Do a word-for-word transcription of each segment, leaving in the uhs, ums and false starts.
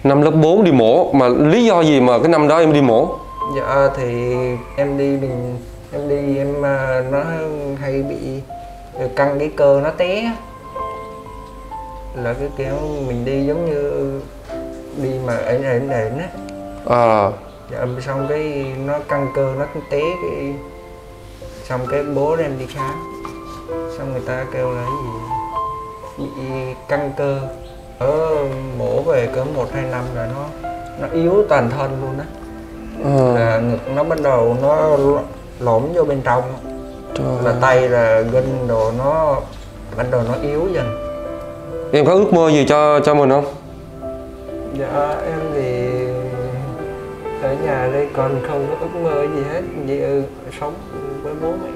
Năm lớp bốn đi mổ, mà lý do gì mà cái năm đó em đi mổ? Dạ thì em đi mình em đi em nó hay bị căng cái cơ nó té, là cái kiểu mình đi giống như đi mà ẩn ẩn ẩn á. À. Dạ, xong cái nó căng cơ nó té cái xong cái bố đem đi khám, xong người ta kêu là cái gì bị căng cơ, ở mổ về cỡ một hai năm rồi nó nó yếu toàn thân luôn á. À. Là ngực nó bắt đầu nó lõm vô bên trong. Trời. Là tay là gân đồ nó bắt đầu nó yếu dần. Em có ước mơ gì cho cho mình không? Dạ em thì ở nhà đây còn không có ước mơ gì hết, chỉ sống với bố mẹ.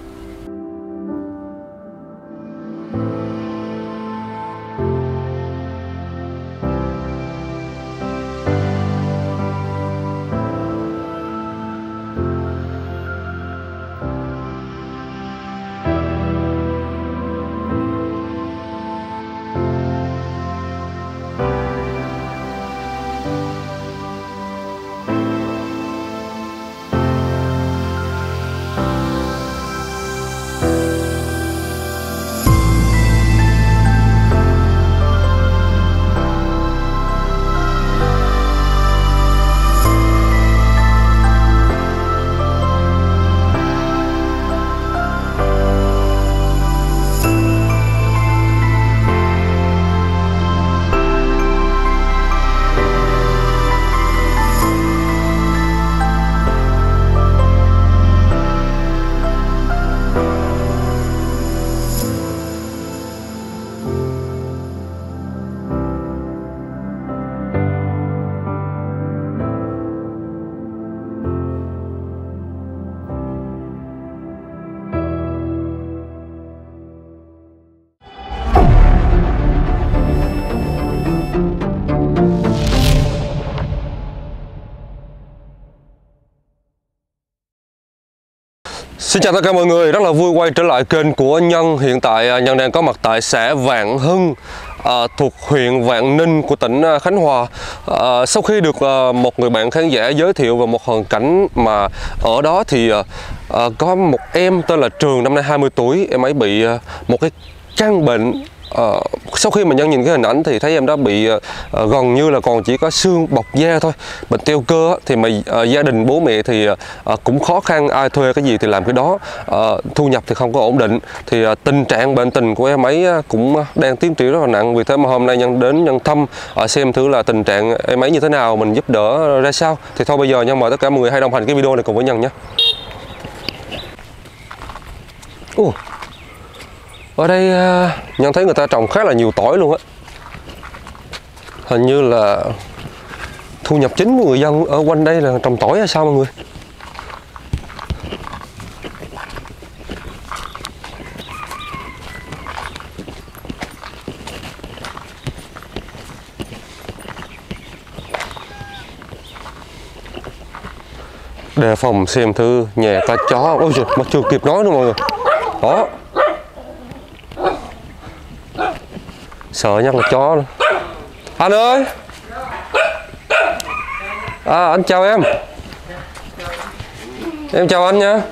Xin chào tất cả mọi người, rất là vui quay trở lại kênh của Nhân. Hiện tại Nhân đang có mặt tại xã Vạn Hưng, à, thuộc huyện Vạn Ninh của tỉnh Khánh Hòa. à, Sau khi được à, một người bạn khán giả giới thiệu về một hoàn cảnh mà ở đó thì à, có một em tên là Trường, năm nay hai mươi tuổi. Em ấy bị à, một cái căn bệnh. Uh, sau khi mà Nhân nhìn cái hình ảnh thì thấy em đó bị uh, gần như là còn chỉ có xương bọc da thôi. Bệnh teo cơ á, thì mà uh, gia đình bố mẹ thì uh, cũng khó khăn, ai thuê cái gì thì làm cái đó, uh, thu nhập thì không có ổn định. Thì uh, tình trạng bệnh tình của em ấy cũng đang tiến triển rất là nặng. Vì thế mà hôm nay Nhân đến Nhân thăm, uh, xem thử là tình trạng em ấy như thế nào, mình giúp đỡ ra sao. Thì thôi bây giờ Nhân mời tất cả mọi người hãy đồng hành cái video này cùng với Nhân nhé. uh. Ở đây Nhân thấy người ta trồng khá là nhiều tỏi luôn á. Hình như là thu nhập chính của người dân ở quanh đây là trồng tỏi hay sao mọi người? Đề phòng xem thử nhà ta chó. Ôi trời, mà chưa kịp nói nữa mọi người. Đó, sợ nhắc là chó nữa. Anh ơi, à, anh chào em. Em chào anh nha.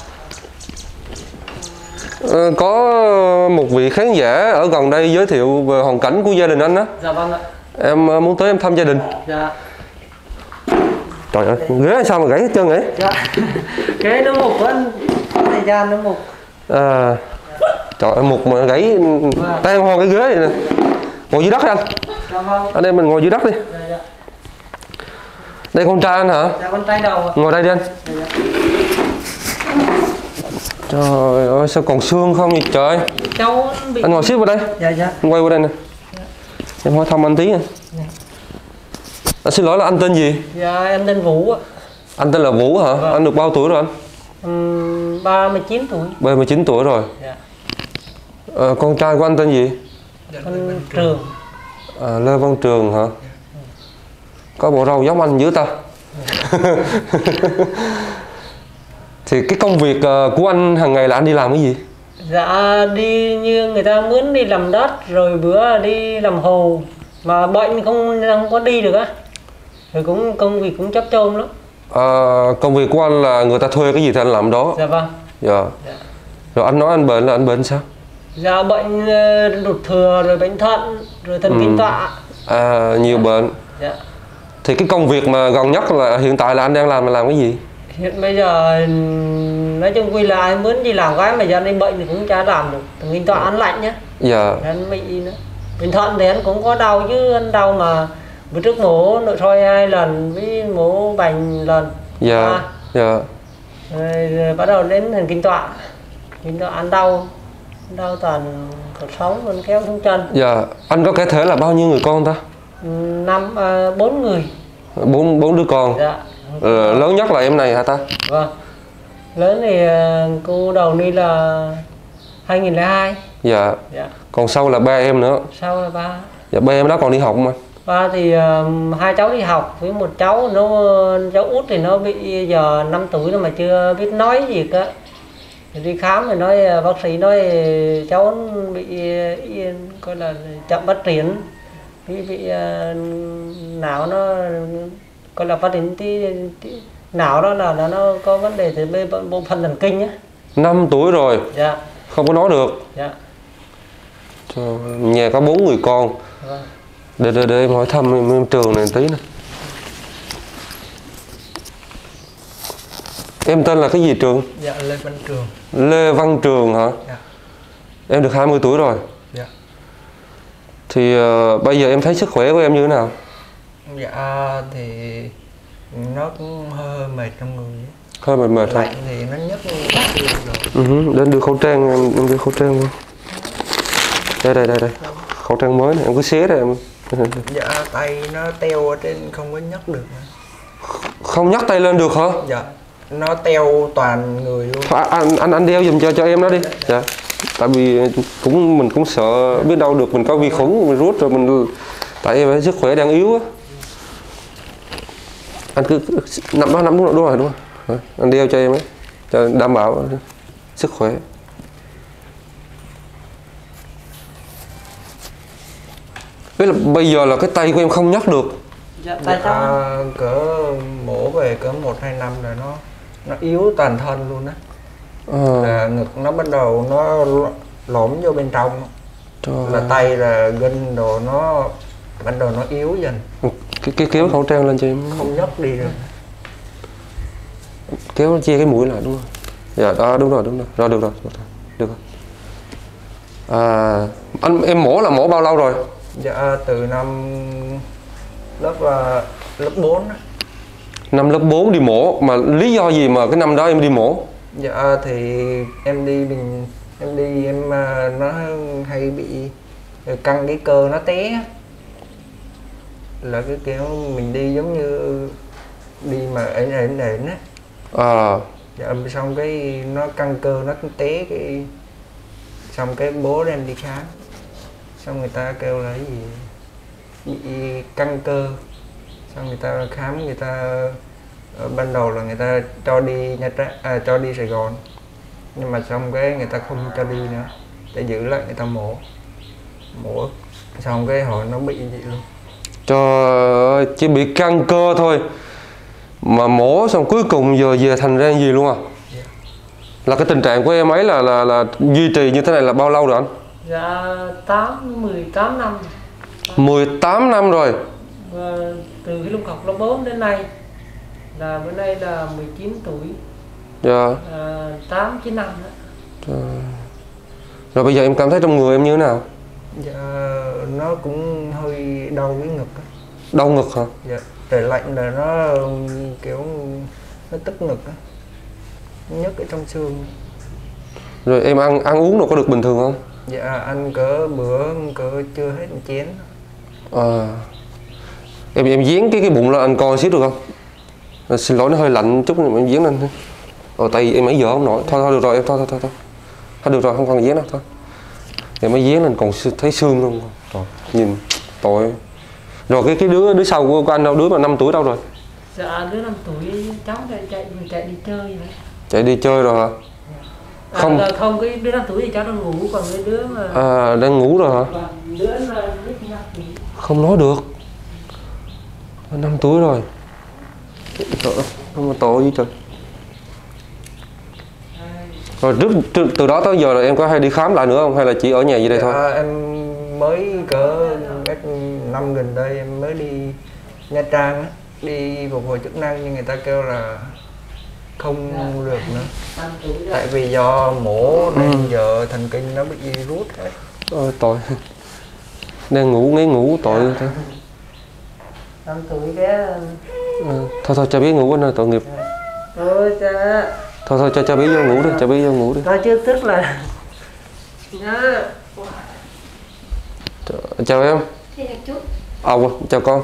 à, Có một vị khán giả ở gần đây giới thiệu về hoàn cảnh của gia đình anh á. Dạ vâng ạ. Em muốn tới em thăm gia đình. Dạ. Trời ơi, ghế sao mà gãy hết trơn vậy? Dạ. Cái nó mục của anh, thời gian nó mục. À, trời ơi, mục mà gãy tan hoang cái ghế này nè. Ngồi dưới đất đi anh. Dạ vâng. Anh em mình ngồi dưới đất đi. Dạ, dạ. Đây con trai anh hả? Dạ con trai đầu ạ. Ngồi đây đi anh. Dạ, dạ. Trời ơi, sao còn xương không vậy trời? Cháu bị... Anh ngồi xíu vào đây. Dạ dạ. Anh quay qua đây nè. Dạ. Em hỏi thăm anh tí nha. Dạ. À, xin lỗi là anh tên gì? Dạ em tên Vũ ạ. Anh tên là Vũ hả? Vâng. Anh được bao tuổi rồi anh? Uhm, ba mươi chín tuổi. ba mươi chín tuổi rồi. Dạ. À, con trai của anh tên gì? Con Trường. À, Lê Văn Trường hả? Có bộ râu giống anh dữ ta. Thì cái công việc của anh hàng ngày là anh đi làm cái gì? Dạ đi như người ta mướn đi làm đất, rồi bữa đi làm hồ, mà bệnh không không có đi được á, rồi cũng công việc cũng chấp chôm lắm. À, công việc của anh là người ta thuê cái gì thì anh làm đó. Dạ vâng. Dạ. Dạ. Rồi anh nói anh bệnh là anh bệnh sao? Dạ bệnh ờ, đột thừa, rồi bệnh thận, rồi thần Ừ. kinh tọa. À, nhiều bệnh. Dạ. Thì cái công việc mà gần nhất là hiện tại là anh đang làm là làm cái gì? Hiện bây giờ nói chung quy là ai muốn đi làm cái mà giờ anh bệnh thì cũng chả làm được. Thần kinh tọa anh lạnh nhá. Dạ. Anh bị nữa. Bệnh thận thì anh cũng có đau chứ, anh đau mà bữa trước mổ nội soi hai lần với mổ bành lần. Dạ. À. Dạ. Rồi, rồi bắt đầu đến thần kinh tọa. Kinh tọa ăn đau, đau toàn cột sống, còn kéo xuống chân. Dạ. Anh có cái thể là bao nhiêu người con ta? Năm à, bốn người. Bốn bốn đứa con. Dạ. Ờ, lớn nhất là em này hả ta? Vâng. Lớn thì à, cô đầu đi là hai nghìn lẻ hai. Dạ. Dạ. Còn sau là ba em nữa. Sau là ba. Dạ, ba em đó còn đi học mà. Ba thì uh, hai cháu đi học với một cháu nó cháu út thì nó bị giờ năm tuổi rồi mà chưa biết nói gì cả. Thì đi khám thì nói bác sĩ nói cháu bị coi là chậm phát triển, bị bị uh, não nó coi là phát triển tí, tí não đó là, là nó có vấn đề từ bên bộ phận thần kinh á. Năm tuổi rồi. Dạ. Không có nói được. Dạ. Trời, nhà có bốn người con. Vâng. Để, để, để em hỏi thăm em, em Trường này tí nè. Em tên là cái gì Trường? Dạ Lê Văn Trường. Lê Văn Trường hả? Dạ. Em được hai mươi tuổi rồi. Dạ. Thì uh, bây giờ em thấy sức khỏe của em như thế nào? Dạ thì nó cũng hơi, hơi mệt trong người. Hơi mệt mệt thôi. Lạnh thì nó nhấc lên Ừ, đến đưa khẩu trang em, em đưa khẩu trang luôn. Đây đây đây đây. Khẩu trang mới này, em cứ xé đây em. Dạ tay nó teo ở trên không có nhấc được nữa. Không nhấc tay lên được hả? Dạ. Nó teo toàn người luôn. Thôi, anh anh anh đeo giùm cho cho em nó đi. Dạ. Tại vì cũng mình cũng sợ biết đâu được mình có vi khuẩn mình rút rồi mình, tại em sức khỏe đang yếu á. Anh cứ nằm đó, nằm đúng rồi, đúng rồi, đúng rồi. Anh đeo cho em ấy, cho đảm bảo sức khỏe. Biết là bây giờ là cái tay của em không nhấc được. Dạ, tại sao? À, cỡ mổ về cỡ một hai năm rồi nó nó yếu toàn thân luôn á. À. Là ngực nó bắt đầu nó lõm vô bên trong. Trời. Là tay là gân đồ nó bắt đầu nó yếu dần. Cái, cái kéo khẩu trang lên cho em. Không nhấc đi được. Kéo chia cái mũi lại đúng không? Dạ đó, đúng rồi, đúng rồi. Rồi được rồi, được rồi. Được rồi. À, anh em mổ là mổ bao lâu rồi? Dạ từ năm lớp uh, lớp bốn á. Năm lớp bốn đi mổ, mà lý do gì mà cái năm đó em đi mổ? Dạ thì em đi mình em đi em uh, nó hay bị căng cái cơ nó té á. Là cái kiểu mình đi giống như đi mà ẩn ẩn ẩn á. À. Dạ xong cái nó căng cơ nó té cái xong cái bố đem đi khám, xong người ta kêu là cái gì bị căng cơ, xong người ta khám người ta uh, ban đầu là người ta cho đi Nha Trang, à, cho đi Sài Gòn, nhưng mà xong cái người ta không cho đi nữa để giữ lại người ta mổ mổ xong cái hồi nó bị vậy luôn. Trời ơi, chỉ bị căng cơ thôi mà mổ xong cuối cùng giờ về thành ra gì luôn à? Yeah. Là cái tình trạng của em ấy là là là duy trì như thế này là bao lâu rồi anh? Dạ tám mười tám năm. mười tám năm rồi. Và từ khi lúc học lớp bốn đến nay là bữa nay là mười chín tuổi. Dạ. À, tám chín năm đó. Trời. Rồi bây giờ em cảm thấy trong người em như thế nào? Dạ nó cũng hơi đau cái ngực á. Đau ngực hả? Dạ trời lạnh là nó kiểu nó tức ngực á, nhức ở trong xương. Rồi em ăn ăn uống đâu có được bình thường không? Dạ ăn cỡ bữa cỡ chưa hết một chén. À. Em em dán cái cái bụng lên anh coi xíu được không? À, xin lỗi nó hơi lạnh chút nhưng mà em dán lên thôi. Ờ tay em ấy giờ không nổi. Thôi thôi được rồi em thôi thôi thôi thôi. Thôi được rồi không cần dán đâu thôi. Em mới dán lên còn thấy xương luôn. Rồi nhìn tội. Rồi cái cái đứa đứa sau của, của anh đâu, đứa mà năm tuổi đâu rồi? Dạ đứa năm tuổi cháu chạy chạy chạy đi chơi vậy. Chạy đi chơi rồi hả? À, Không. là không, cái đứa năm tuổi thì cháu đang ngủ, còn cái đứa mà À đang ngủ rồi hả? đứa là đứa năm tuổi. Không nói được. Năm tuổi rồi. Trời ơi, không có tội gì trời. Rồi trước, trước từ đó tới giờ là em có hay đi khám lại nữa không hay là chỉ ở nhà gì đây dạ, thôi? em mới cỡ mấy năm gần đây em mới đi Nha Trang á, đi phục hồi chức năng nhưng người ta kêu là không được nữa. Tại vì do mổ nên ừ. giờ thần kinh nó bị rút hết. Ôi tội. Đang ngủ ngáy ngủ tội dạ. thôi. Năm tuổi bé. À, thôi thôi cho bé ngủ anh ơi, tội nghiệp. Ôi cha. Thôi thôi cho cho bé vô ngủ đi, cho bé vô ngủ đi. Thôi chứ tức là nhá. Chào em. À, chào con.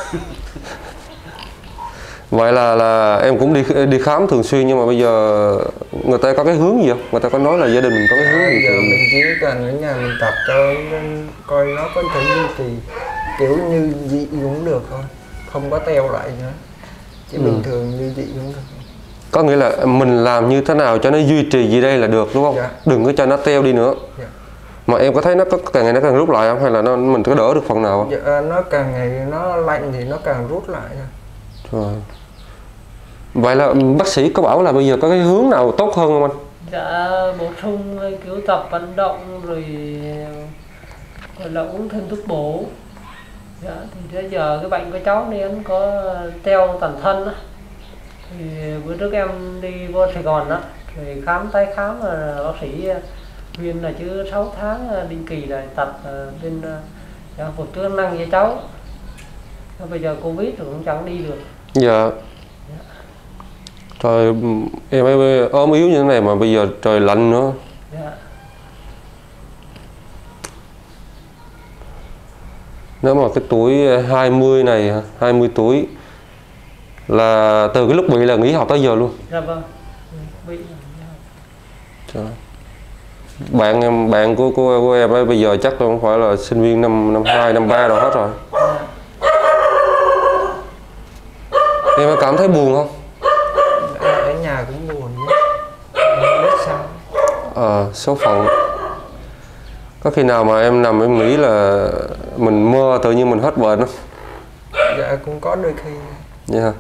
Vậy là là em cũng đi đi khám thường xuyên nhưng mà bây giờ người ta có cái hướng gì không? Người ta có nói là gia đình mình có cái hướng gì? Giờ mình chỉ cần ở nhà mình tập cho nên coi nó có thể duy trì kiểu như dị cũng được thôi, không có teo lại nữa, chỉ ừ. bình thường như dị cũng được. Có nghĩa là mình làm như thế nào cho nó duy trì gì đây là được đúng không? Dạ. Đừng có cho nó teo đi nữa. Dạ. Mà em có thấy nó có càng ngày nó càng rút lại không hay là nó mình có đỡ được phần nào không? Dạ, nó càng ngày nó lạnh thì nó càng rút lại thôi. Rồi. Vậy là bác sĩ có bảo là bây giờ có cái hướng nào tốt hơn không anh? Dạ bổ sung kiểu tập vận động rồi gọi là uống thêm thuốc bổ. Dạ thì bây giờ cái bệnh của cháu này anh có teo toàn thân á. Thì bữa trước em đi vô Sài Gòn á, rồi khám tái khám là bác sĩ khuyên là chứ sáu tháng định kỳ là tập bên phục chức năng cho cháu. Bây giờ Covid rồi cũng chẳng đi được. Dạ. Trời, em ấy ốm yếu như thế này mà bây giờ trời lạnh nữa. Dạ. Nếu mà cái tuổi hai mươi này, hai mươi tuổi là từ cái lúc bị là nghỉ học tới giờ luôn. Dạ vâng. Bị. Trời. Bạn em bạn của của, của em ấy bây giờ chắc không phải là sinh viên năm năm hai, năm ba rồi hết rồi. Dạ. Em có cảm thấy buồn không? Ở nhà cũng buồn nhé. Biết sao? Ờ, à, số phận. Có khi nào mà em nằm em nghĩ là mình mơ tự nhiên mình hết bệnh không? Dạ cũng có đôi khi. Dạ yeah.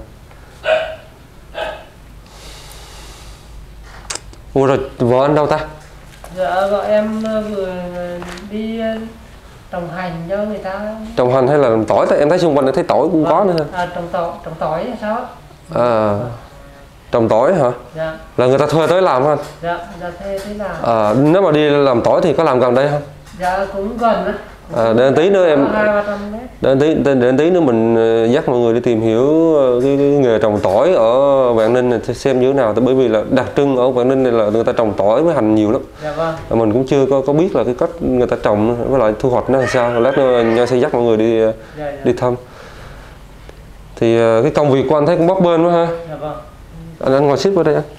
Ủa rồi vợ anh đâu ta? Dạ vợ em vừa đi trồng hành cho người ta. Trồng hành hay là làm tỏi? Em thấy xung quanh thấy tỏi cũng à, có nữa. À, trồng tỏi, trồng tỏi hay sao? À, trồng tỏi hả? Dạ. Là người ta thuê tới làm hả? Dạ, dạ thuê tới làm. À, nếu mà đi làm tỏi thì có làm gần đây không? Dạ cũng gần á. À, để tí nữa em để tí để tí nữa mình dắt mọi người đi tìm hiểu cái, cái nghề trồng tỏi ở Vạn Ninh này xem như thế nào. Bởi vì là đặc trưng ở Vạn Ninh này là người ta trồng tỏi với hành nhiều lắm. Dạ vâng. Mình cũng chưa có có biết là cái cách người ta trồng với lại thu hoạch nó làm sao. Lát nữa Nho sẽ dắt mọi người đi dạ, dạ. đi thăm. Thì cái công việc của anh thấy cũng bấp bênh quá ha. Dạ vâng. Anh anh ngồi xích vào đây anh.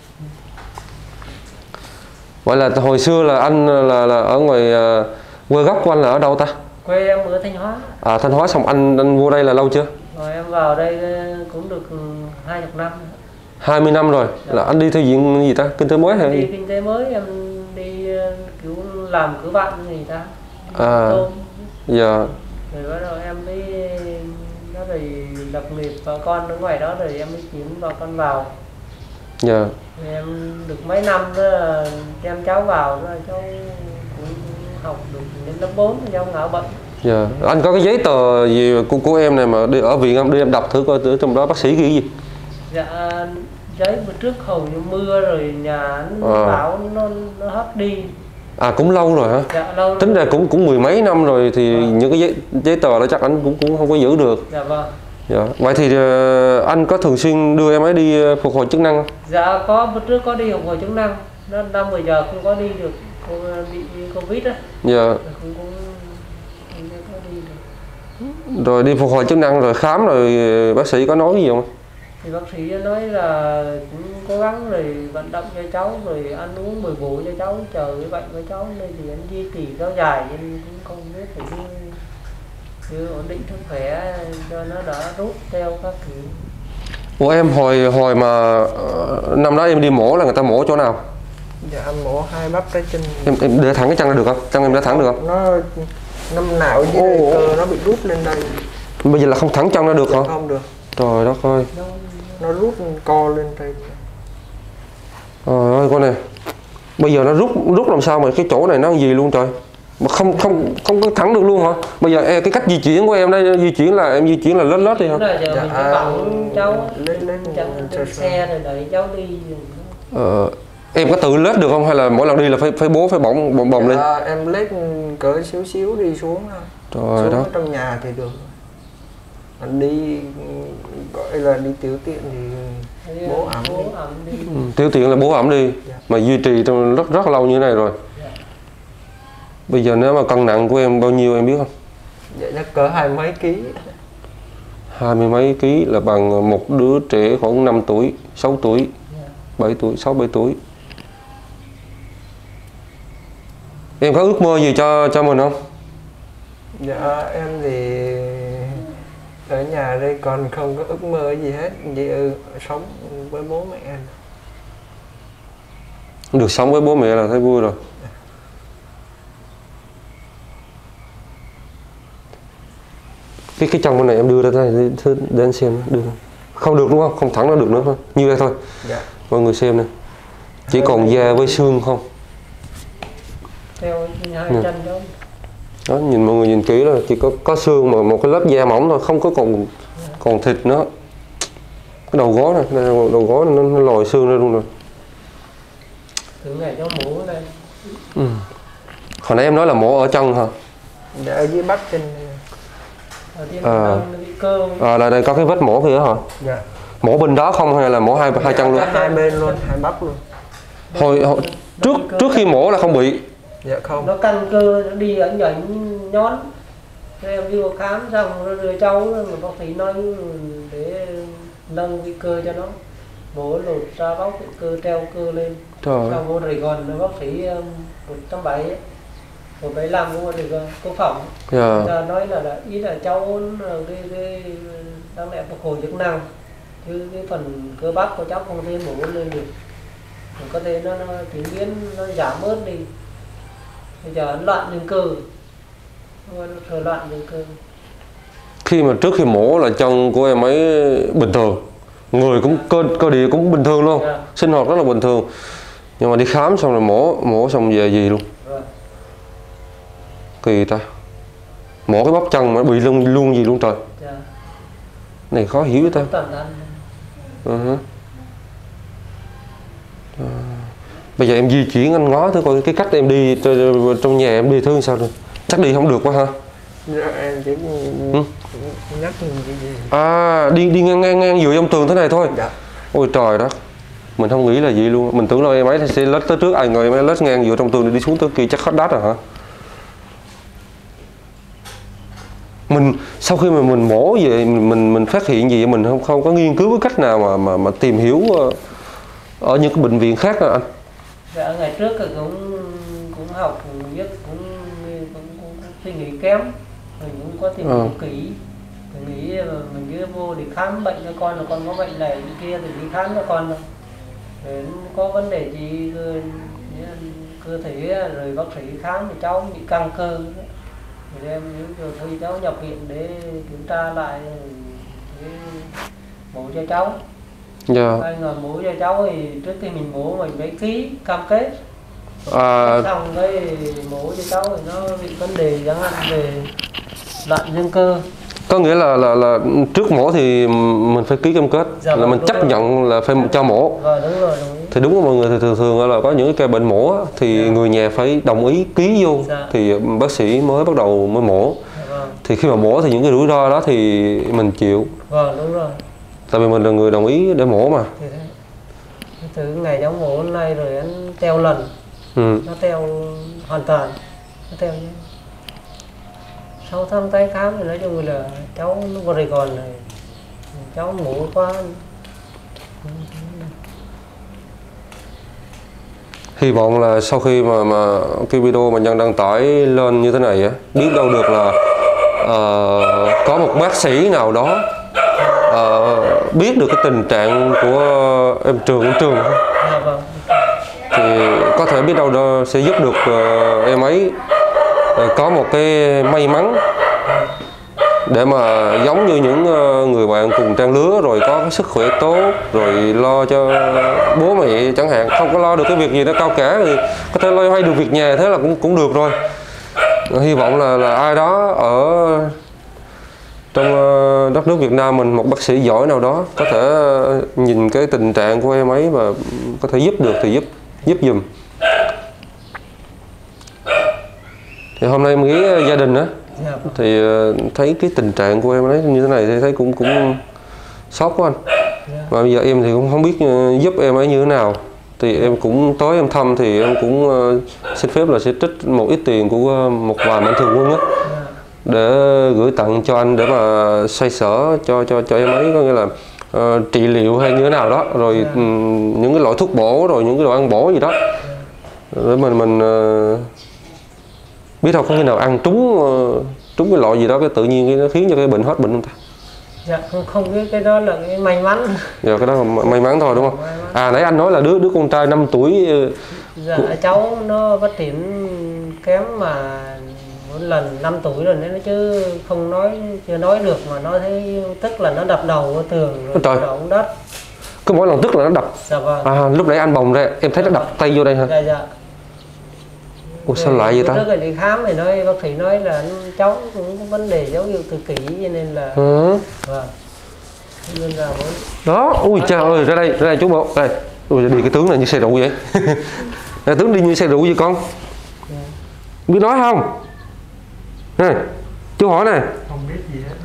Vậy là hồi xưa là anh là là ở ngoài quê gốc của anh là ở đâu ta? Quê em ở Thanh Hóa. À Thanh Hóa, xong anh anh vô đây là lâu chưa? Rồi em vào đây cũng được hai mươi năm. hai mươi năm rồi. Dạ. Là anh đi theo diện gì ta? Kinh tế mới hay? Đi kinh tế mới, em đi kiểu làm cửa bạn gì ta. À. Dạ. Rồi bắt đầu em mới đó rồi lập nghiệp bà con ở ngoài đó rồi em mới chuyển bà con vào. Dạ. Rồi em được mấy năm đó em cháu vào rồi cháu cũng học được đến lớp bốn cháu ngã bệnh. Dạ. Anh có cái giấy tờ gì của, của em này mà đi ở viện không? Đi em đọc thử coi ở trong đó bác sĩ ghi gì? Dạ giấy bữa trước hầu như mưa rồi nhà nó à. Bảo nó, nó hất đi. À cũng lâu rồi hả? Dạ lâu. Tính ra cũng cũng mười mấy năm rồi thì vâng. Những cái giấy giấy tờ đó chắc anh cũng cũng không có giữ được. Dạ vâng. Dạ. Vậy thì uh, anh có thường xuyên đưa em ấy đi uh, phục hồi chức năng không? Dạ có, bữa trước có đi phục hồi chức năng. Nó năm mười giờ không có đi được, cô bị Covid á. Dạ. Không có, không có đi được. Rồi đi phục hồi chức năng rồi khám rồi bác sĩ có nói gì không? Thì bác sĩ nói là cũng cố gắng rồi vận động cho cháu rồi ăn uống bồi bổ cho cháu, chờ cái bệnh của cháu nên thì anh duy trì kéo dài nên cũng không biết phải đi cứ ổn định sức khỏe cho nó đã rút theo các kiểu. Ủa em hồi hồi mà năm đó em đi mổ là người ta mổ chỗ nào? Dạ em mổ hai bắp trái chân. Em em để thẳng cái chân ra được không? Chân em để thẳng được không? Nó Năm nào dưới đây cơ nó bị rút lên đây. Bây giờ là không thẳng chân ra được hả? Không được. Trời đất ơi. Nó, nó rút co lên đây. Trời ơi con này. Bây giờ nó rút rút làm sao mà cái chỗ này nó gì luôn trời. Mà không không không có thẳng được luôn hả? Bây giờ cái cách di chuyển của em đây, di chuyển là em di chuyển là lết lết đi hả? Giờ dạ, mình phải bảo cháu lên lên lên xe rồi đợi cháu đi. Ờ, em có tự lết được không hay là mỗi lần đi là phải phải bố phải bỏng bồng bồng dạ, lên? Em lết cỡ xíu xíu đi xuống thôi. Trời xuống đó. trong nhà thì được. Anh đi gọi là đi tiểu tiện thì bố ẩm đi. đi. Ừ, tiểu tiện là bố ẩm đi. Dạ. Mà duy trì trong rất rất lâu như thế này rồi. Dạ. Bây giờ nếu mà cân nặng của em bao nhiêu em biết không? Dạ chắc cỡ hai mấy ký. Hai mươi mấy ký là bằng một đứa trẻ khoảng năm tuổi, sáu tuổi, bảy tuổi, sáu bảy tuổi. Em có ước mơ gì cho cho mình không? Dạ em thì ở nhà đây còn không có ước mơ gì hết, chỉ sống với bố mẹ em. Được sống với bố mẹ là thấy vui rồi. Cái cái chân bên này em đưa ra đây để, để anh xem được không? Không được đúng không? Không thẳng nó được nữa thôi. Như đây thôi. Dạ. Mọi người xem nè. Chỉ còn da với xương không? Theo hai Ừ. chân đó. Đó, nhìn mọi người nhìn kỹ là chỉ có có xương mà một cái lớp da mỏng thôi, không có còn còn thịt nữa. Cái đầu gối này, đây là đầu gối này, nó, nó lòi xương ra luôn rồi. Từ ngày cháu mổ đây. Ừ. Hồi nãy em nói là mổ ở chân hả? Dạ ở dưới bắp chân. Ở trên À. bị cơ. À, là đây có cái vết mổ kìa hả? Dạ. Mổ bên đó không hay là mổ hai hai chân luôn? Cả hai bên luôn, hai bắp luôn. Hồi, hồi trước trước khi mổ là không bị. Dạ không. Nó căn cơ nó đi ẩn ẩn nhón. Rồi em đi vào khám xong rồi đưa cháu mà bác sĩ nói để nâng cái cơ cho nó, mổ lột ra bóc cái cơ treo cơ lên. Trời. Xong vô Sài Gòn bác sĩ một trăm bảy mươi, một bảy lăm cũng được công phòng. Dạ. Giờ nói là, là ý là cháu cái cái đáng lẽ phục hồi chức năng, chứ cái phần cơ bắp của cháu không thể mổ lên được, có thể nó, nó chuyển biến nó giảm bớt đi. Bây giờ nó loạn lên cơ, nó thừa loạn lên cơ. Khi mà trước khi mổ là chân của em ấy bình thường, người cũng cơ cơ địa cũng bình thường luôn, Yeah. sinh hoạt rất là bình thường, nhưng mà đi khám xong rồi mổ mổ xong về gì luôn. Rồi. Kỳ ta, mổ cái bắp chân mà bị luôn luôn gì luôn trời. Yeah. Này khó hiểu với ta. Tần anh. Uh-huh. À, bây giờ em di chuyển anh ngó thử coi cái cách em đi trong nhà em đi thương sao rồi. Chắc đi không được quá ha. Dạ em chỉ Ừ. nhắc cái gì. À, đi đi ngang ngang ngang dựa trong tường thế này thôi. Dạ. Ôi trời đất, mình không nghĩ là vậy luôn. Mình tưởng là em ấy sẽ lết tới trước, ai ngờ em ấy lết ngang dựa trong tường đi xuống tới kia chắc hết đắt rồi hả? Mình sau khi mà mình mổ về mình mình, mình phát hiện gì mình không không có nghiên cứu cái cách nào mà mà mà tìm hiểu ở những cái bệnh viện khác à anh? Dạ ngày trước thì cũng cũng học cũng biết cũng cũng, cũng, cũng suy nghĩ kém, mình cũng có tìm hiểu Ừ. kỹ, mình nghĩ là mình cứ vô để khám bệnh cho con, là con có bệnh này bệnh kia thì đi khám cho con thôi. Để có vấn đề gì cơ, cơ thể rồi bác sĩ khám thì cháu bị căng cơ, thì em rồi thôi cháu nhập viện để kiểm tra lại để mổ cho cháu. Dạ. Ai ngờ mổ cho cháu thì trước khi mình mổ mình phải ký cam kết. À, Xong cái mổ cho cháu thì nó bị vấn đề chẳng hạn về loạn dương cơ. có nghĩa là là là trước mổ thì mình phải ký cam kết Dạ, là vâng, mình đúng chấp rồi. nhận là phải cho mổ. Vâng đúng rồi, đúng ý. Thì đúng là mọi người thì thường thường là có những cái ca bệnh mổ á, thì Dạ. người nhà phải đồng ý ký vô Dạ. thì bác sĩ mới bắt đầu mới mổ. Dạ, vâng. Thì khi mà mổ thì những cái rủi ro đó thì mình chịu, Vâng đúng rồi. tại vì mình là người đồng ý để mổ mà. Thì thế. Từ ngày cháu mổ hôm nay rồi anh teo lần, Ừ. nó teo hoàn toàn, nó teo nhé. Sau thăm tái khám thì nói chung là cháu nó vào Sài Gòn này, cháu mổ quá. Hy vọng là sau khi mà mà cái video mà Nhân đăng tải lên như thế này á, biết đâu được là uh, có một bác sĩ nào đó uh, biết được cái tình trạng của em Trường của Trường Dạ vâng. thì có thể biết đâu đó sẽ giúp được uh, em ấy có một cái may mắn để mà giống như những người bạn cùng trang lứa, rồi có cái sức khỏe tốt, rồi lo cho bố mẹ chẳng hạn, không có lo được cái việc gì nó cao cả thì có thể lo hay được việc nhà, thế là cũng cũng được rồi. Hy vọng là là ai đó ở trong đất nước Việt Nam mình, một bác sĩ giỏi nào đó có thể nhìn cái tình trạng của em ấy và có thể giúp được thì giúp giúp giùm. Thì hôm nay em nghĩ gia đình á thì thấy cái tình trạng của em ấy như thế này thì thấy cũng cũng sốc quá anh. Mà bây giờ em thì cũng không biết giúp em ấy như thế nào, thì em cũng tới em thăm thì em cũng xin phép là sẽ trích một ít tiền của một vài mạnh thường quân á để gửi tặng cho anh để mà xoay sở cho cho cho em ấy, có nghĩa là uh, trị liệu hay như thế nào đó, rồi yeah. um, những cái loại thuốc bổ, rồi những cái loại ăn bổ gì đó để mình mình uh, biết đâu có khi nào ăn trúng uh, trúng cái loại gì đó cái tự nhiên cái nó khiến cho cái bệnh hết bệnh không ta? Dạ không, không biết cái đó là cái may mắn. Dạ cái đó là may mắn thôi đúng không? À nãy anh nói là đứa đứa con trai năm tuổi. Dạ của... cháu nó phát triển kém mà một lần năm tuổi rồi nên nó chứ không nói, chưa nói được mà nói thấy tức là nó đập đầu vào tường rồi đập đầu đất. Cứ mỗi lần tức là nó đập. Dạ vâng. À, lúc nãy anh bồng ra em thấy nó đập tay vô đây hả? Dạ dạ. Ủa sao lại vậy ta? Trước rồi đi khám thì nói bác sĩ nói là cháu cũng có vấn đề dấu hiệu tự kỷ cho nên là ừ. Vâng. Nên là muốn... Đó, ui trời ơi, ra đây, ra đây chú bộ, đây. Ui đi cái tướng này như xe rượu vậy. Cái tướng đi như xe rượu vậy con? Ừ. Biết nói không? Này, chú hỏi này. Không biết gì hết.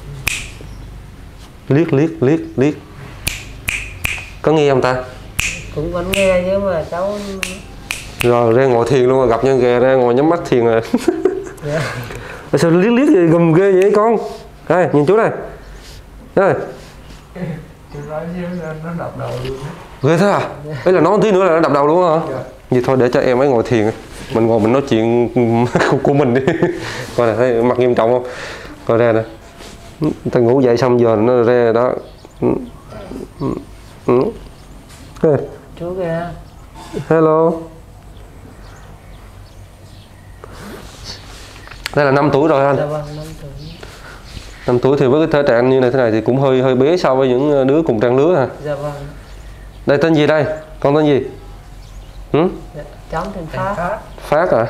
Liếc liếc liếc liếc. Có nghe không ta? Cũng vẫn nghe chứ mà cháu. Rồi ra ngồi thiền luôn rồi, gặp nhân ghè ra ngồi nhắm mắt thiền rồi. Yeah. Sao liếc liếc gì gầm ghê vậy con? Đây, nhìn chú này. Đây. Chú nói chứ nó đập đầu luôn. Ghê thế à? Đấy là nói tí nữa là nó đập đầu luôn hả? Yeah. Vậy thôi để cho em ấy ngồi thiền. Mình ngồi mình nói chuyện của mình đi. Coi này thấy mặt nghiêm trọng không? Coi ra nè. Ta ngủ dậy xong giờ nó ra đó. Hey. Chú kìa. Hello. Đây là năm tuổi rồi anh. Dạ vâng, năm tuổi. năm tuổi thì với cái thể trạng như này thế này thì cũng hơi hơi bé so với những đứa cùng trang lứa hả? Dạ vâng. Đây tên gì đây? Con tên gì? Ừ? Dạ, cháu tên Phát. Phát à?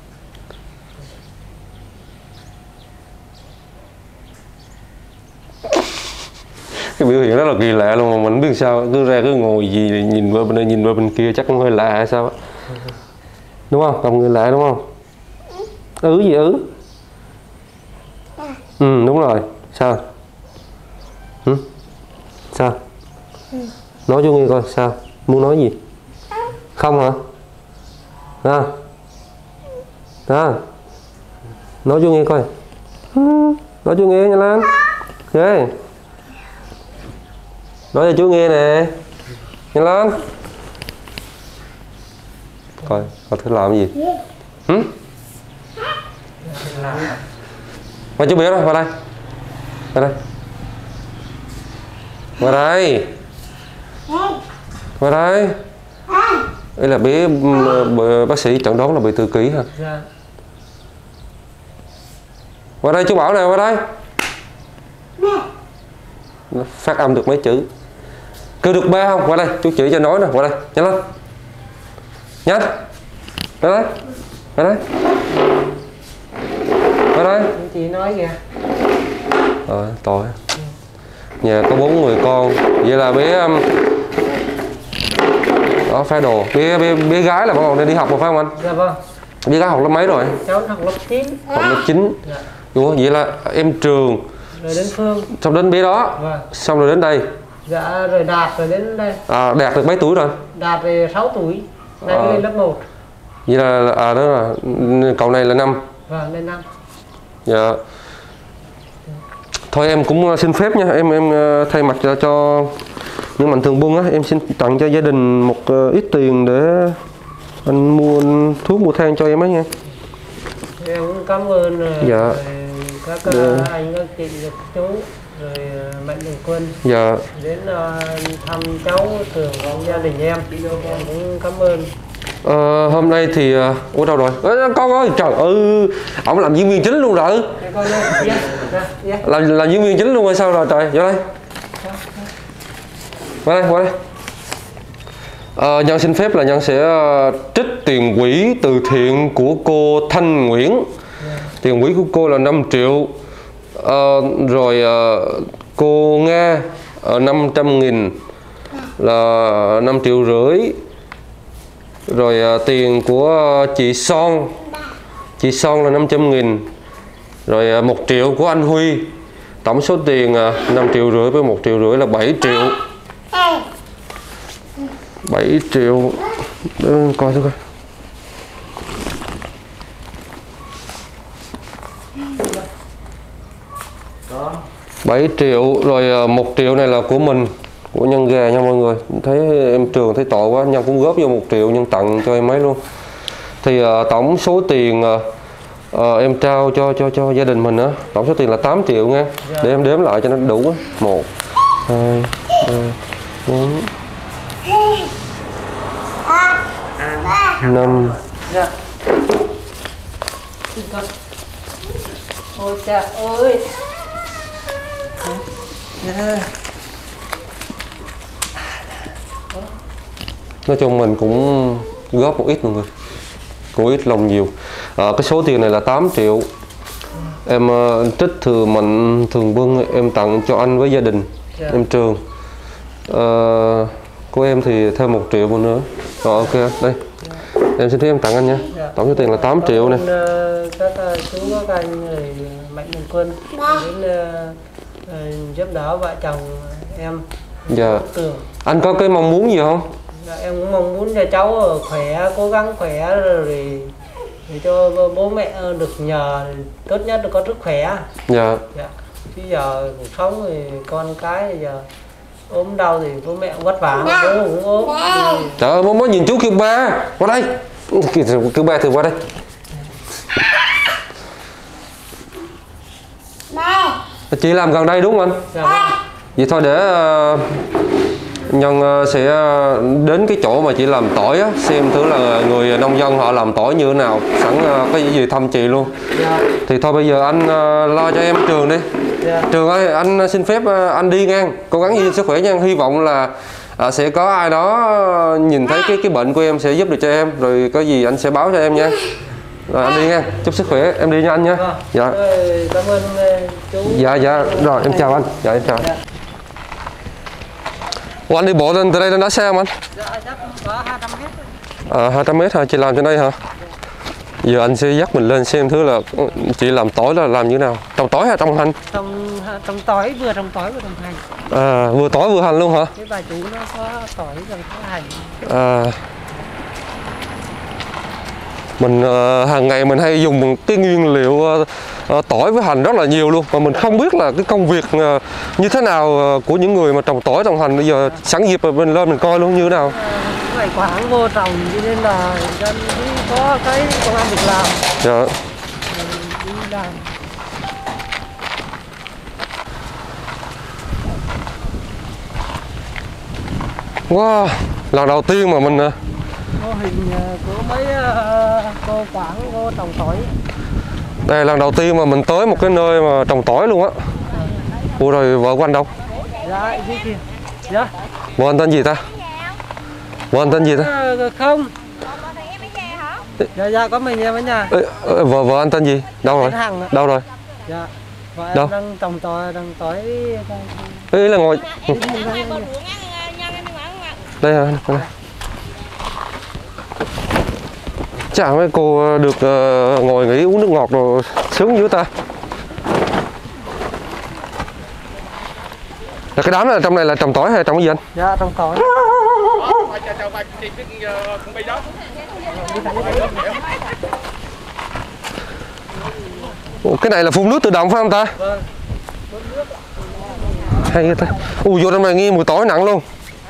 Cái biểu hiện rất là kỳ lạ luôn mà mình biết sao, cứ ra cứ ngồi gì nhìn qua bên đây nhìn qua bên kia chắc cũng hơi lạ hay sao á. Đúng không? Gặp người lạ đúng không? Ừ gì ứ? Ừ đúng rồi. Sao? Ừ? Sao? Nói cho nghe coi sao? Muốn nói gì? Không hả? À. À. Nói cho nghe coi. Nói cho nghe nha Lan. Okay. Nói cho chú nghe nè. Nghe Lan. Coi, coi thử làm gì? Hử? Mà chú biết đó, vào đây. Vào đây. Vào đây. Vào đây. Đây là bé bác sĩ chẩn đoán là bị tự kỷ hả? Dạ. Vào đây chú Bảo nè, vào đây. Phát âm được mấy chữ. Kêu được ba không? Qua đây, chú chỉ cho nói nè, qua đây, nhanh lên. Nhanh. Qua đây. Qua đây. Qua đây. Chị nói kìa. Rồi, tội. Nhà có bốn người con. Vậy là bé um... đó, phá đồ. Bé, bé, bé gái là bắt đầu nên đi học rồi phải không anh? Dạ vâng. Bé gái học lớp mấy rồi? Cháu học lớp chín. Học lớp chín. Dạ. Ủa, vậy là em Trường. Rồi đến Phương. Xong đến bé đó. Vâng. Xong rồi đến đây. Dạ rồi Đạt rồi đến đây. À, Đạt được mấy tuổi rồi? Đạt thì sáu tuổi. Nay à. Lên lớp một. Vậy là, à đó là, cậu này là năm. Vâng, lên năm. Dạ. Thôi em cũng xin phép nha, em em thay mặt cho, cho những mạnh thường quân á, em xin tặng cho gia đình một ít tiền để anh mua thuốc mua thang cho em ấy nha. Em cũng cảm ơn rồi, dạ. Rồi các dạ. Anh các chị các chú rồi mạnh thường quân dạ. đến uh, thăm cháu Thường và gia đình em, em cũng cảm ơn. Ờ, hôm nay thì ủa đâu rồi? Ê, con ơi, trời ơi, ổng làm diễn viên chính luôn rồi. Làm làm diễn viên chính luôn rồi sao rồi trời? Vô đây. Qua đây, qua đây. Ờ, Nhân xin phép là Nhân sẽ trích tiền quỹ từ thiện của cô Thanh Nguyễn. Tiền quỹ của cô là năm triệu. Ờ, rồi cô Nga năm trăm nghìn là năm triệu rưỡi. Rồi tiền của chị Son, chị Son là năm trăm nghìn. Rồi một triệu của anh Huy. Tổng số tiền năm triệu rưỡi với một triệu rưỡi là bảy triệu. bảy triệu. Để coi thử coi. bảy triệu. Rồi một triệu này là của mình, của Nhân gà nha mọi người. Thấy em Trường thấy tội quá, Nhân cũng góp vô một triệu Nhân tặng cho em ấy luôn. Thì uh, tổng số tiền uh, uh, em trao cho cho cho gia đình mình á, tổng số tiền là tám triệu nha. Để em đếm lại cho nó đủ á. một hai ba bốn năm. Ôi trời ơi. Nói chung mình cũng góp một ít mọi người, cũng ít lòng nhiều. À, cái số tiền này là tám triệu. Em uh, trích từ mạnh thường quân em tặng cho anh với gia đình. Yeah. Em Trường. Uh, của em thì thêm một triệu một nữa. Rồi ok đây. Yeah. Em xin phép em tặng anh nha. Yeah. Tổng số tiền là tám triệu này. Các uh, chú các anh người Mạnh Thường Quân đến uh, uh, giúp đỡ vợ chồng em. Dạ. Tường. Anh có cái mong muốn gì không? Dạ, em cũng mong muốn cho cháu khỏe, cố gắng khỏe rồi để cho bố mẹ được nhờ, tốt nhất là có sức khỏe. Dạ. Dạ. Chứ giờ cuộc sống thì con cái giờ ốm đau thì bố mẹ cũng vất vả, bố cũng ốm. Trời ơi, bố mới nhìn chú kêu ba, qua đây. Kêu ba thì qua đây. Chị làm gần đây đúng không anh? Dạ. Vậy thôi để uh, Nhân sẽ đến cái chỗ mà chị làm tỏi á, xem thử là người nông dân họ làm tỏi như thế nào, sẵn cái gì thăm chị luôn. Yeah. Thì thôi bây giờ anh uh, lo cho em Trường đi. Yeah. Trường ơi, anh xin phép uh, anh đi ngang, cố gắng giữ sức khỏe nha. Hy vọng là uh, sẽ có ai đó nhìn thấy cái cái bệnh của em sẽ giúp được cho em, rồi có gì anh sẽ báo cho em nha. Rồi anh đi nha, chúc sức khỏe, em đi nha anh nha. À, dạ. Rồi, cảm ơn chú. Dạ dạ, rồi em chào anh. Dạ em chào. Dạ. Ủa, anh đi bộ lên từ đây đến đá xe không anh? Dạ, chắc có hai trăm mét. À, hai trăm mét hả? Chị làm trên đây hả? Giờ anh sẽ dắt mình lên xem thứ là chị làm tỏi là làm như thế nào? Trồng tỏi hay trồng hành? Trồng trồng tỏi, vừa trồng tỏi vừa trồng hành. À, vừa tỏi vừa hành luôn hả? Cái bà chủ nó có tỏi rồi có hành. À. Mình uh, hàng ngày mình hay dùng cái nguyên liệu uh, uh, tỏi với hành rất là nhiều luôn, mà mình không biết là cái công việc uh, như thế nào uh, của những người mà trồng tỏi trồng hành. Bây giờ sẵn dịp mình lên mình coi luôn như thế nào. Phải quảng vô trồng cho nên là dân có cái công ăn việc làm. Dạ. Đi làm. Wow, lần đầu tiên mà mình uh, Có hình của mấy uh, cô Quảng, cô trồng tỏi. Đây là lần đầu tiên mà mình tới một cái nơi mà trồng tỏi luôn á. Ủa rồi vợ của anh đâu? Dạ, dưới kia. Dạ. Vợ anh tên gì ta? Vợ anh tên gì ta? À, không. Dạ, dạ, có mình em ở nhà. Ê, vợ vợ anh tên gì? Đâu rồi? Đâu rồi? Dạ. Vợ đâu? Em đang trồng tỏi, đang tỏi. Ê, là ngồi. Đây hả? Đây. Chả mấy cô được uh, ngồi nghỉ uống nước ngọt rồi sướng dữ ta. Là cái đám này trong này là trồng tỏi hay trồng cái gì anh? Dạ trồng tỏi. Ủa, cái này là phun nước tự động phải không ta? Vâng. Hay ta. Ui vô trong này nghe mùi tỏi nặng luôn.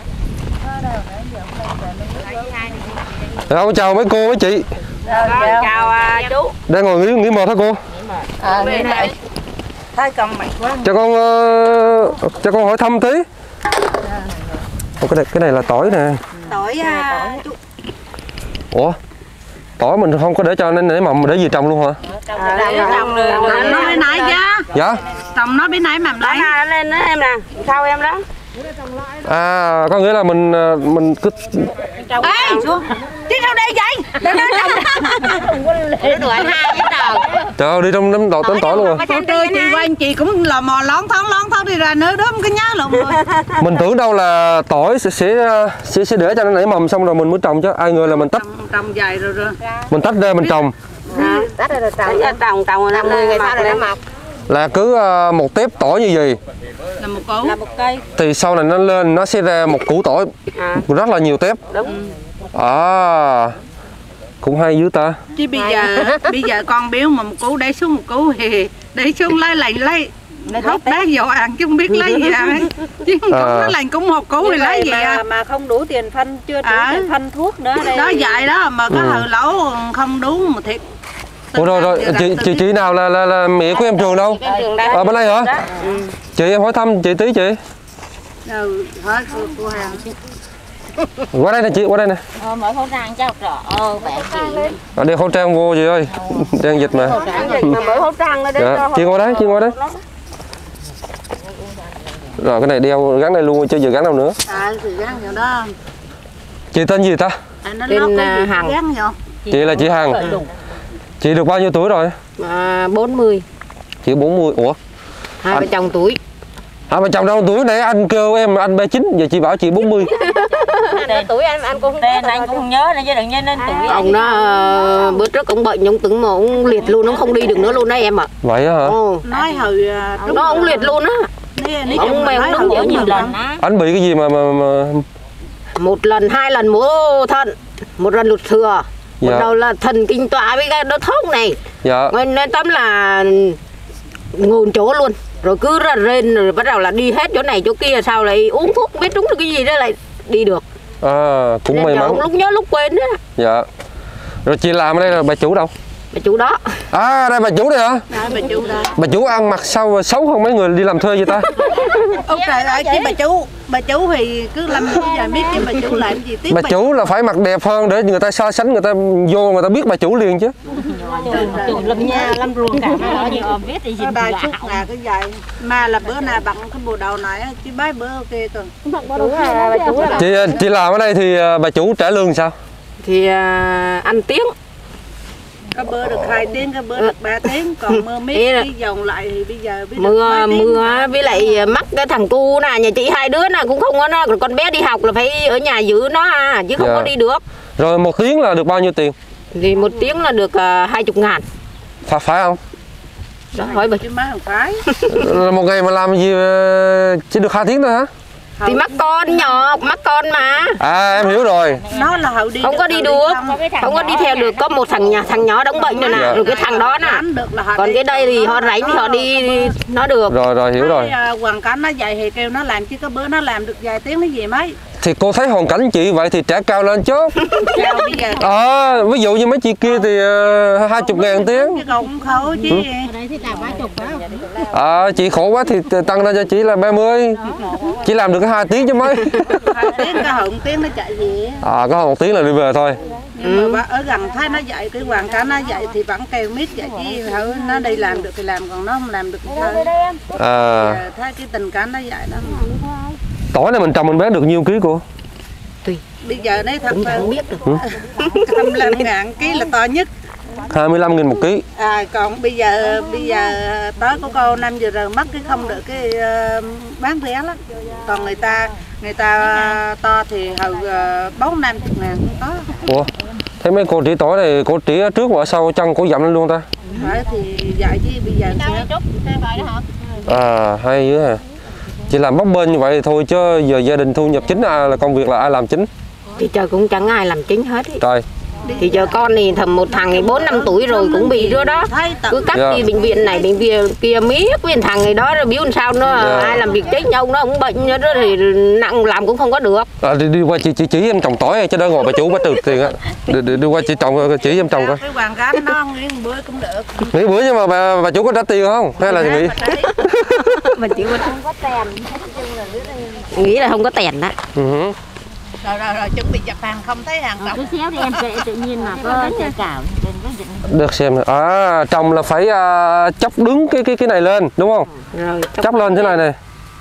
Dạ, chào mấy cô mấy chị. Chào, chào, chào à, chú. Đang ngồi nghỉ nghỉ mệt hả cô? À, nghỉ mệt. Thấy cầm mạnh quá. Cho con uh, cho con hỏi thăm tí. Ồ, cái này cái này là tỏi nè. Tỏi à, chú. Ủa tỏi mình không có để cho nên nảy mầm mà để gì trồng luôn hả? Trồng nó bên nãy chứ. Dạ. Trồng nó bên nãy mầm lấy. Nó lên đó em nè, sau em đó. À có nghĩa là mình mình cứ Ê xuống. Đi đâu đây vậy? Đừng nói trồng. Đừng hai cái đầu. trời ơi đi trong đám tỏi tỏi tỏi luôn rồi. Tôi tôi chị quanh chị cũng lò mò lón thón lón thón đi ra nữa đó cái nhá lộn rồi. Mình tưởng đâu là tỏi sẽ sẽ sẽ, sẽ để cho nó nảy mầm xong rồi mình mới trồng chứ ai ngờ là mình tách Trồng dài rồi rồi. mình tách ra mình trồng. Tách ra rồi trồng. Trồng trồng rồi năm mươi ngày sau nó mọc. Là cứ uh, một tép tỏi như vậy Là một củ. Là một cây. thì sau này nó lên nó sẽ ra một củ tỏi À. rất là nhiều tép. Đúng. À cũng hay dữ ta. Chứ bây giờ bây giờ con biếu mà một cú để xuống một cú thì để xuống lấy lành lấy hốt đá dọ ăn chứ không biết lấy gì à. Chứ không À. nó lành cũng một cú thì lấy gì mà, à. mà không đủ tiền phân, chưa đủ À. tiền phân thuốc nữa đây. Đó vậy đó mà có Ừ. hờ lẩu không đúng mà thiệt. Ủa rồi rồi chị chị chị nào là là, là mẹ của em Trường đâu? Ở bên đây hả? Ừ. Chị em hỏi thăm chị tí chị. Ừ, hỏi cô, cô hàng. Qua đây nè chị, qua đây nè. Ờ, mở khẩu trang cho rõ. Ờ, bạn chị. À, đeo khẩu trang vô chị ơi. Đang dịch mà. Mà mở khẩu trang lên Dạ, chị ngồi đấy, chị ngồi đấy. Rồi cái này đeo gắn đây luôn chứ giờ gắn đâu nữa. À thì gắn vào đó. Chị tên gì ta? À, nó tên uh, Hằng. Gắn vô. Chị là chị Hằng. Chị được bao nhiêu tuổi rồi? À, bốn mươi. Chị bốn mươi. Ủa? Hai vợ chồng tuổi. À mà chồng đâu tuổi này anh kêu em anh ba chín giờ chị bảo chị bốn mươi. Anh tuổi anh anh cũng tên anh cũng không nhớ nữa chứ đừng nhân lên tuổi. Ông nó uh, bữa trước cũng bệnh, ông tưởng mà ông liệt luôn, ông không đi được nữa luôn đấy em ạ. Vậy á hả? Ồ. Nói hồi uh, Nó ông liệt luôn á. Ông mèo đứng Có nhiều lần á. Anh bị cái gì mà mà, mà... Một lần, hai lần mổ thận, một lần lụt thừa. Một Dạ. đầu là thần kinh tọa với cái đốt thông này. Dạ. Nên tóm là ngồn chỗ luôn. Rồi cứ ra rên rồi bắt đầu là đi hết chỗ này chỗ kia, sao lại uống thuốc biết đúng được cái gì đó lại đi được. À cũng Nên may mắn. lúc nhớ lúc quên đó. Dạ. Rồi chị làm ở đây là bà chủ đâu? Bà chủ đó. À đây bà chủ đây hả? Đó, bà chủ đó. Bà chủ ăn mặc sao xấu hơn mấy người đi làm thuê vậy ta? Ông trời ơi chứ bà chủ, bà chủ thì cứ làm giờ biết chứ bà chủ làm gì tiếp. Bà chủ là phải mặc đẹp hơn để người ta so sánh, người ta vô người ta biết bà chủ liền chứ. Chủ lâm nhà lâm ruộng cả mà nhiều biết thì gì Bà chút là cái vậy. Mà là bữa nào bằng cái bộ đầu này chứ bái bữa ok còn. Chị chị làm ở đây thì bà chủ trả lương sao? Thì uh, ăn tiếng. Có bữa được hai tiếng, có bữa được ba tiếng, còn mưa mít đi vòng lại thì bây giờ biết mưa mưa với lại mắc cái thằng cu nè, nhà chị hai đứa nè cũng không có nó, con bé đi học là phải ở nhà giữ nó à, chứ không Dạ. có đi được. Rồi một tiếng là được bao nhiêu tiền? Thì một tiếng là được uh, hai chục ngàn. Phải phải không? Đó hỏi bà. chứ má không phải. Một ngày mà làm gì chỉ được hai tiếng thôi hả? Thì mắc con nhỏ, mắc con mà. À em hiểu rồi. Nó là hậu đi Không có đi được, không có đi theo được, có một thằng nhà thằng nhỏ đóng bệnh rồi nè, Dạ. rồi cái thằng đó nè. Còn cái đây thì họ rảnh thì họ đi nó được. Rồi rồi hiểu rồi. Hoàn cảnh nó dạy thì kêu nó làm chứ có bữa nó làm được vài tiếng nó gì mấy. Thì cô thấy hoàn cảnh chị vậy thì trả cao lên chứ. Cao bây giờ. Ờ à, ví dụ như mấy chị kia thì hai chục ngàn tiếng. Chứ còn cũng khổ chứ. À, chị khổ quá thì tăng ra cho chị là ba mươi. Chỉ làm được cái hai tiếng chứ mấy. Hai tiếng có hơn tiếng nó chạy gì. À có một tiếng là đi về thôi. Nhưng mà ở gần thấy nó dạy cái hoàn cảnh nó dạy thì vẫn kêu mít vậy chứ thử nó đi làm được thì làm, còn nó không làm được thì thôi. À. Thấy cái tình cảnh nó dạy đó. Tỏi này mình trồng mình bán được nhiêu ký cô? Tùy. Bây giờ đấy thật Cũng không biết được. hai mươi lăm ngàn ký là to nhất. hai mươi lăm nghìn một ký. À, còn bây giờ bây giờ tới của cô năm vừa rồi mất cái không được cái uh, bán rẻ lắm. Còn người ta người ta uh, to thì hồi uh, bốn năm chục ngàn cũng có. Ủa? Thế mấy cô trĩ tỏi này cô trĩ ở trước và ở sau chân cô dặm lên luôn ta? Phải thì dạy chứ bây giờ sẽ... À hay dữ à. Chị làm bấp bênh như vậy thì thôi chứ giờ gia đình thu nhập chính à, là công việc là ai làm chính? Thì trời cũng chẳng ai làm chính hết ý. Trời. Thì giờ con thì thầm một thằng thì bốn năm tuổi rồi cũng bị nữa đó. Cứ cắt Dạ. đi bệnh viện này bệnh viện kia miết với thằng này đó rồi biếu làm sao nó Dạ. ai làm việc chết nhau nó cũng bệnh nữa đó thì nặng làm cũng không có được. À, đi, đi qua chị chị chỉ em trồng tỏi chứ đỡ ngồi bà chủ bà trừ tiền á. Đi, đi, đi qua chị trồng chỉ em trồng coi. Cái hoàn cảnh nó nghỉ một bữa cũng được. Nghỉ bữa nhưng mà bà, bà chủ có trả tiền không? Hay là nghỉ? Mình chỉ có không có tiền. Nghĩ là không có tiền đó. Ừ. rồi rồi rồi chuẩn bị chụp hàng không thấy hàng cứ xéo đi em kệ tự nhiên mà có chơi cào đừng có dựng. Được xem này. À, trồng là phải à, chóc đứng cái cái cái này lên đúng không? Rồi Chóc lên thế này này.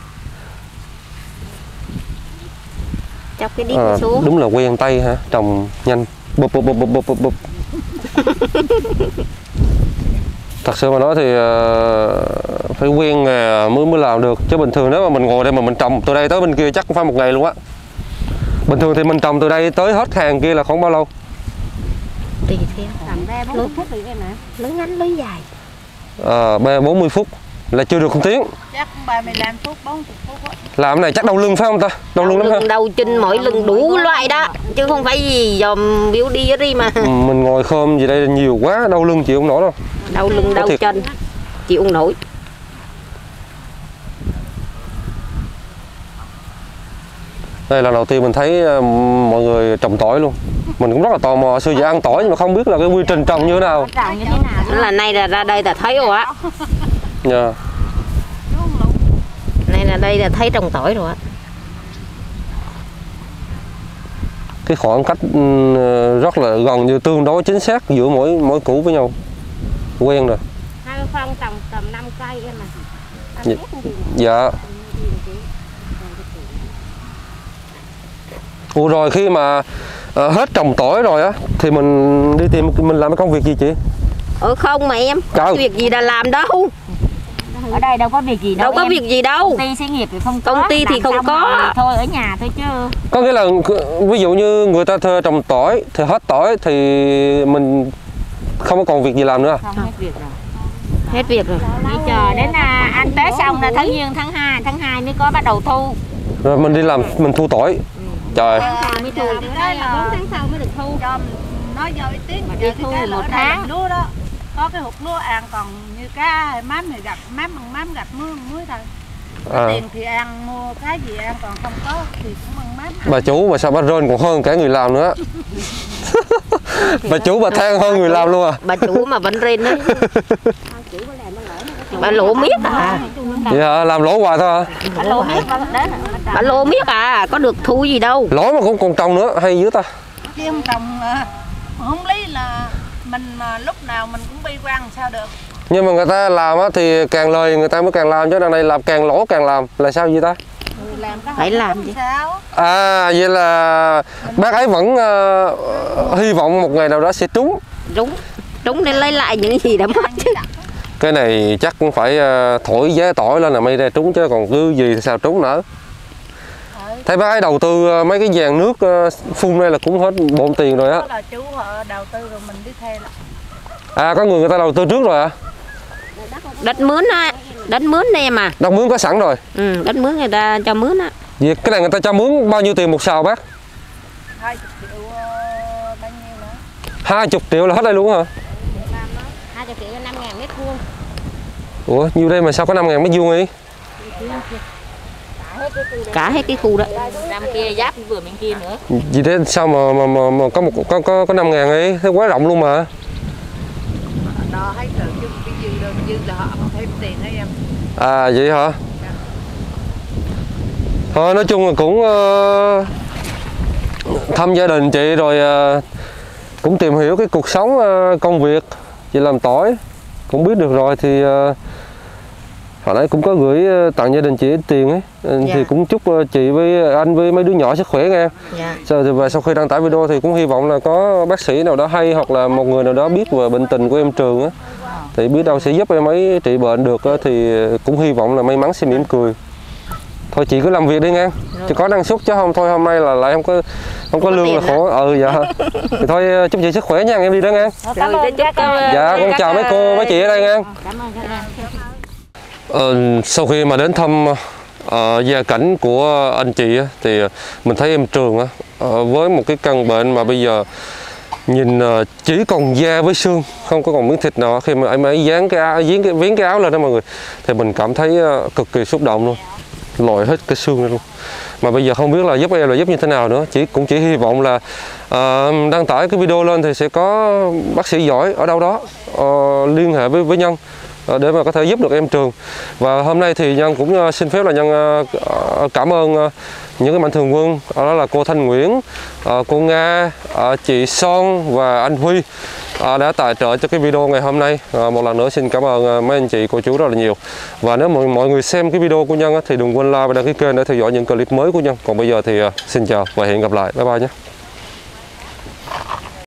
chọc cái đít À, xuống. đúng là quen tay hả? Trồng nhanh. Bụp bụp bụp bụp bụp bụp. Thật sự mà nói thì uh, phải quen nghề mới mới làm được, chứ bình thường nếu mà mình ngồi đây mà mình trồng từ đây tới bên kia chắc cũng phải một ngày luôn á. Bình thường thì mình trồng từ đây tới hết hàng kia là không bao lâu. Tùy theo lưới phút thì cái này lưới ngắn lưới dài. À, bốn mươi phút là chưa được một tiếng. chắc ba mươi lăm phút bốn mươi phút đó. Làm cái này chắc đau lưng phải không ta? Đau lưng lắm ha. Đầu chân mỏi lưng đủ loại đó chứ không phải gì dòm biểu đi ở đi mà. Ừ, mình ngồi khom gì đây nhiều quá đau lưng chịu không nổi đâu. Đau lưng đau chân chịu không nổi. Đây là lần đầu tiên mình thấy uh, mọi người trồng tỏi luôn. Mình cũng rất là tò mò xưa giờ ăn tỏi nhưng mà không biết là cái quy trình trồng như thế nào. Trồng như thế nào? Đó là nay là ra đây là thấy rồi á. Yeah. Nay là đây là thấy trồng tỏi rồi á. Cái khoảng cách uh, rất là gần như tương đối chính xác giữa mỗi mỗi củ với nhau. Quen rồi. Hai phân trồng tầm năm cây em mà. Dạ. Dạ. Ủa rồi khi mà uh, hết trồng tỏi rồi á thì mình đi tìm mình làm cái công việc gì chị? Ờ không mà em, Trời. có việc gì đã làm đâu. Ở đây đâu có việc gì đâu. Đâu có em. việc gì đâu. Công ty xí nghiệp thì không có. Công ty thì làm không xong có. rồi thôi ở nhà thôi chứ. Có nghĩa là ví dụ như người ta thuê trồng tỏi thì hết tỏi thì mình không có còn việc gì làm nữa. Không hết việc rồi. Hết việc rồi. Đi chờ đến à, ăn Tết xong là tháng giêng tháng hai, tháng hai mới có bắt đầu thu. Rồi mình đi làm mình thu tỏi. Trời. Tháng hai mới thu. Đây là bốn tháng sau mới được thu. cho nói dối tiếng Mà giờ đi thì thu cái một lỡ đây tháng. làm lúa đó có cái hột lúa ăn còn như cá mắm thì gặp mắm bằng mắm gặp muối bằng muối thôi. À. Tiền thì ăn mua cái gì ăn còn không có thì cũng bằng mắm. Bà chủ mà sao bà rên còn hơn cả người làm nữa. Bà chủ bà than hơn người làm luôn à. Bà chủ mà vẫn rên đấy. Bà lỗ miết à. Vậy hả? Làm lỗ hoài thôi hả? Bà lô biết đến. Bà lỗ miết à, có được thu gì đâu. Lỗ mà cũng còn trồng nữa hay dữ ta. Chứ không trồng à, không lý là mình à, lúc nào mình cũng bi quan sao được. Nhưng mà người ta làm á thì càng lời người ta mới càng làm, chứ đằng này làm càng lỗ càng làm là sao vậy ta? Làm cái Phải làm gì? sao? À vậy là bác ấy vẫn uh, hy vọng một ngày nào đó sẽ trúng. Đúng, đúng để lấy lại những gì đã mất chứ. Cái này chắc cũng phải uh, thổi giá tỏi lên là may ra trúng, chứ còn cứ gì thì sao trúng nữa. Thấy bác ấy đầu tư uh, mấy cái dàn nước uh, phun đây là cũng hết bộn tiền rồi á. Đó là chú họ đầu tư rồi mình đi thuê là. À có người người ta đầu tư trước rồi à? Đất mướn á, đất mướn đây mà. Đất mướn có sẵn rồi. Ừ, đất mướn người ta cho mướn á. Vậy cái này người ta cho mướn bao nhiêu tiền một sào bác? hai mươi triệu uh, bao nhiêu nữa? hai mươi triệu là hết đây luôn hả? hai mươi triệu cho năm ngàn mét vuông. Ủa nhiêu đây mà sao có năm ngàn mét vuông ấy? Cả hết cái khu đó. Năm kia giáp vừa bên kia nữa. Vì thế sao mà mà, mà, mà có một có có có năm ngàn ấy, thế quá rộng luôn mà. Đo hết rồi chứ cái dư đâu dư là họ không thêm tiền đó em. À vậy hả? Thôi nói chung là cũng uh, thăm gia đình chị rồi uh, cũng tìm hiểu cái cuộc sống uh, công việc chị làm tỏi cũng biết được rồi thì uh, hồi nãy cũng có gửi uh, tặng gia đình chị ít tiền ấy. Dạ. Thì cũng chúc uh, chị với anh với mấy đứa nhỏ sức khỏe nghe. Dạ. Sau, và sau khi đăng tải video thì cũng hy vọng là có bác sĩ nào đó hay hoặc là một người nào đó biết về bệnh tình của em Trường á, thì biết đâu sẽ giúp em ấy trị bệnh được á, thì cũng hy vọng là may mắn sẽ mỉm cười. Thôi chị cứ làm việc đi nghe, chứ có năng suất chứ không thôi hôm nay là lại không có không có lương là khổ. Ừ dạ. Thì thôi chúc chị sức khỏe nha, em đi đó nghe. Rồi để chúc Dạ con chào mấy cô mấy chị ở đây nghe. Cảm ơn các em. Ờ, sau khi mà đến thăm uh, gia cảnh của anh chị á, thì mình thấy em Trường á, uh, với một cái căn bệnh mà bây giờ nhìn uh, chỉ còn da với xương, không có còn miếng thịt nào. Khi mà em ấy dán cái áo, dán cái viếng cái áo lên đó mọi người, thì mình cảm thấy uh, cực kỳ xúc động luôn, lòi hết cái xương ra luôn. Mà bây giờ không biết là giúp em là giúp như thế nào nữa, chỉ cũng chỉ hy vọng là uh, đăng tải cái video lên thì sẽ có bác sĩ giỏi ở đâu đó uh, liên hệ với với Nhân để mà có thể giúp được em Trường. Và hôm nay thì Nhân cũng xin phép là Nhân cảm ơn những cái mạnh thường quân, đó là cô Thanh Nguyễn, cô Nga, chị Son và anh Huy đã tài trợ cho cái video ngày hôm nay. Một lần nữa xin cảm ơn mấy anh chị cô chú rất là nhiều. Và nếu mọi mọi người xem cái video của Nhân thì đừng quên like và đăng ký kênh để theo dõi những clip mới của Nhân. Còn bây giờ thì xin chào và hẹn gặp lại. Bye bye nhé.